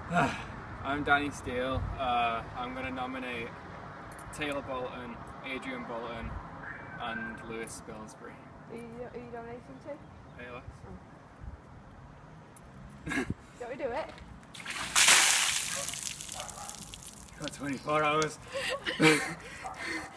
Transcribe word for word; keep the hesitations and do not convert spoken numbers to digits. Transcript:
I'm Danny Steele. Uh, I'm going to nominate Taylor Bolton, Adrian Bolton, and Lewis Spilsbury. Who are you, who are you donating to? A L S. Oh. Shall we do it? Got twenty-four hours.